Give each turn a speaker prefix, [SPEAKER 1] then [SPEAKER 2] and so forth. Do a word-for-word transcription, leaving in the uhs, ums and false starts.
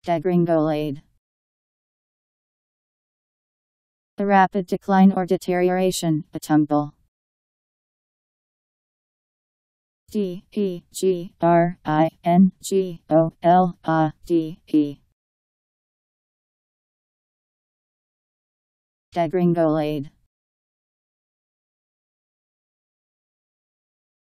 [SPEAKER 1] Degringolade. A rapid decline or deterioration, a tumble. D E G R I N G O L A D E. Degringolade.